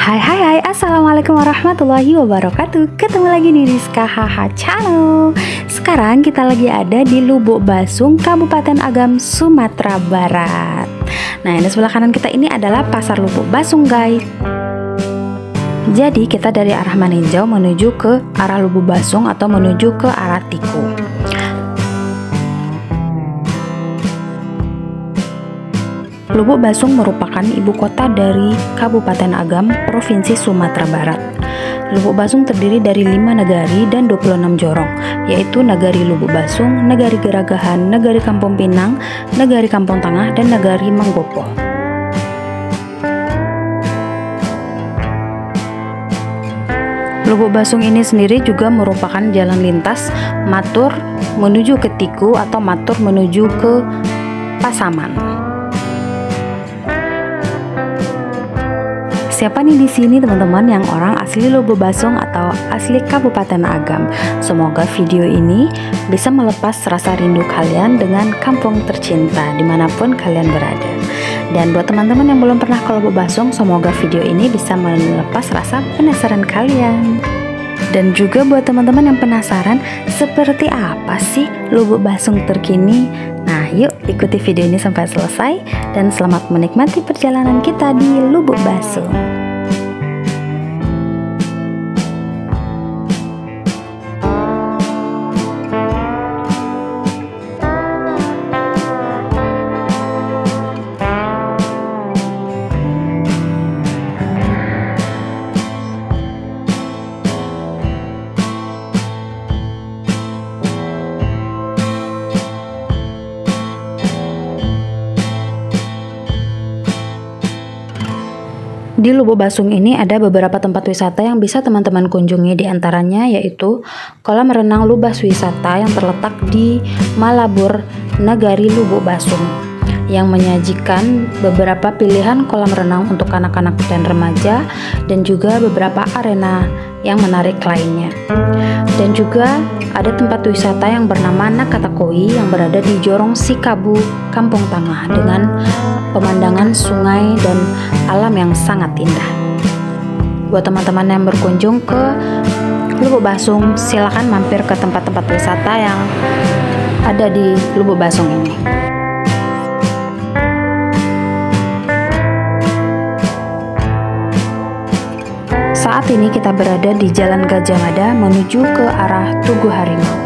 Hai, assalamualaikum warahmatullahi wabarakatuh. Ketemu lagi di Rizka Haha Channel. Sekarang kita lagi ada di Lubuk Basung, Kabupaten Agam, Sumatera Barat. Nah, ini sebelah kanan kita ini adalah Pasar Lubuk Basung, guys. Jadi kita dari arah Maninjau menuju ke arah Lubuk Basung atau menuju ke arah Tiku. Lubuk Basung merupakan ibu kota dari Kabupaten Agam, Provinsi Sumatera Barat. Lubuk Basung terdiri dari 5 nagari dan 26 jorong, yaitu Nagari Lubuk Basung, Nagari Geragahan, Nagari Kampung Pinang, Nagari Kampung Tengah, dan Nagari Manggopo. Lubuk Basung ini sendiri juga merupakan jalan lintas Matur menuju ke Tiku atau Matur menuju ke Pasaman. Siapa nih di sini teman-teman yang orang asli Lubuk Basung atau asli Kabupaten Agam? Semoga video ini bisa melepas rasa rindu kalian dengan kampung tercinta dimanapun kalian berada. Dan buat teman-teman yang belum pernah ke Lubuk Basung, semoga video ini bisa melepas rasa penasaran kalian. Dan juga buat teman-teman yang penasaran seperti apa sih Lubuk Basung terkini. Nah, yuk ikuti video ini sampai selesai dan selamat menikmati perjalanan kita di Lubuk Basung. Di Lubuk Basung ini ada beberapa tempat wisata yang bisa teman-teman kunjungi, diantaranya yaitu kolam renang Lubas Wisata yang terletak di Malabur, Nagari Lubuk Basung, yang menyajikan beberapa pilihan kolam renang untuk anak-anak dan remaja dan juga beberapa arena yang menarik lainnya. Dan juga ada tempat wisata yang bernama Nakatakoi yang berada di Jorong Sikabu, Kampung Tengah dengan pemandangan sungai dan alam yang sangat indah. Buat teman-teman yang berkunjung ke Lubuk Basung, silakan mampir ke tempat-tempat wisata yang ada di Lubuk Basung ini. Saat ini kita berada di Jalan Gajah Mada menuju ke arah Tugu Harimau.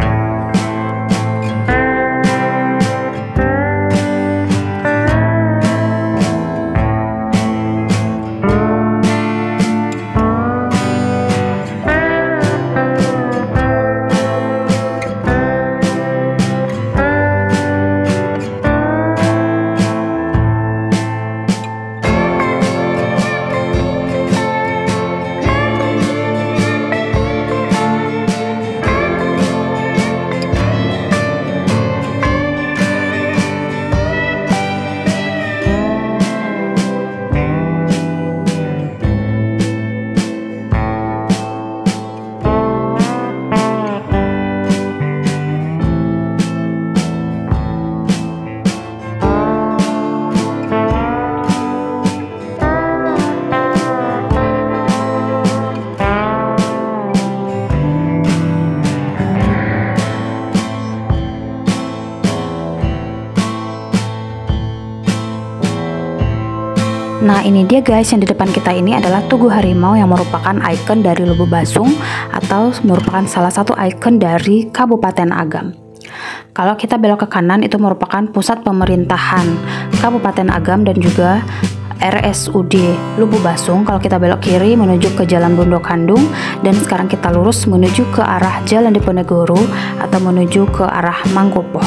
Nah, ini dia guys, yang di depan kita ini adalah Tugu Harimau yang merupakan ikon dari Lubuk Basung atau merupakan salah satu ikon dari Kabupaten Agam. Kalau kita belok ke kanan itu merupakan pusat pemerintahan Kabupaten Agam dan juga RSUD Lubuk Basung. Kalau kita belok kiri menuju ke Jalan Bondokandung, dan sekarang kita lurus menuju ke arah Jalan Diponegoro atau menuju ke arah Manggopo.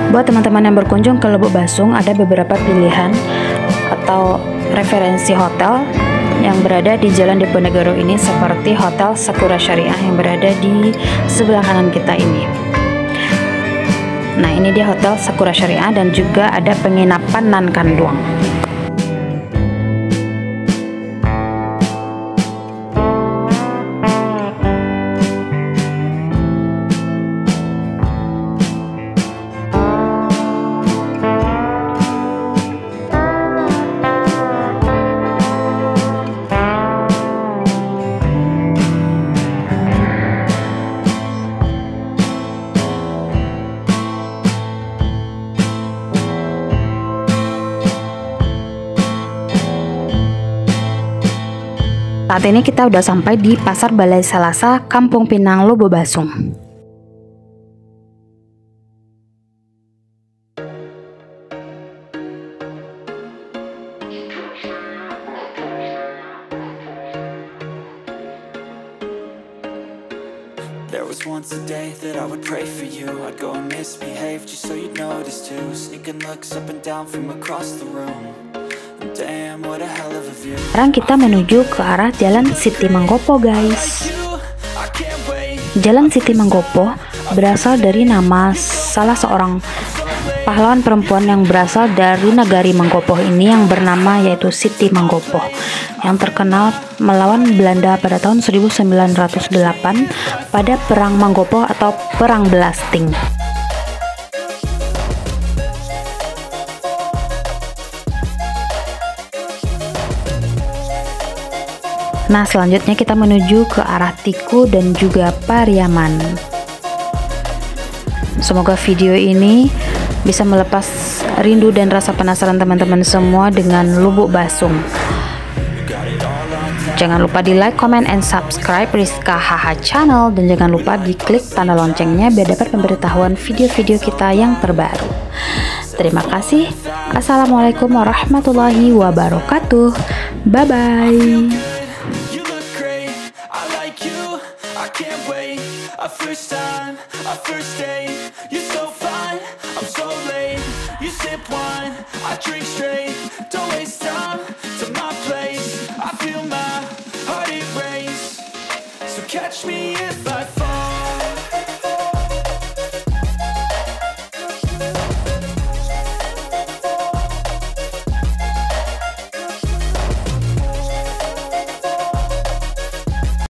Buat teman-teman yang berkunjung ke Lubuk Basung, ada beberapa pilihan atau referensi hotel yang berada di Jalan Diponegoro ini, seperti Hotel Sakura Syariah yang berada di sebelah kanan kita ini. Nah, ini dia Hotel Sakura Syariah, dan juga ada penginapan Nan Kanduang. Saat ini kita udah sampai di Pasar Balai Salasa, Kampung Pinang, Lubuk Basung. There was once a day that I would pray for you. I'd go and misbehave just so you'd notice too. Sneaking looks up and down from across the room. Damn, what a hell of a view. Sekarang kita menuju ke arah Jalan Siti Mangkopo, guys. Jalan Siti Mangkopo berasal dari nama salah seorang pahlawan perempuan yang berasal dari Nagari Mangkopo ini, yang bernama yaitu Siti Mangkopo, yang terkenal melawan Belanda pada tahun 1908 pada Perang Mangkopo atau Perang Belasting. Nah, selanjutnya kita menuju ke arah Tiku dan juga Pariaman. Semoga video ini bisa melepas rindu dan rasa penasaran teman-teman semua dengan Lubuk Basung. Jangan lupa di like, comment, and subscribe Rizka HH Channel, dan jangan lupa di klik tanda loncengnya biar dapat pemberitahuan video-video kita yang terbaru. Terima kasih. Assalamualaikum warahmatullahi wabarakatuh. Bye-bye. A first time, a first date. You're so fine, I'm so late. You sip wine, I drink straight. Don't waste time to my place. I feel my heart erase. So catch me if I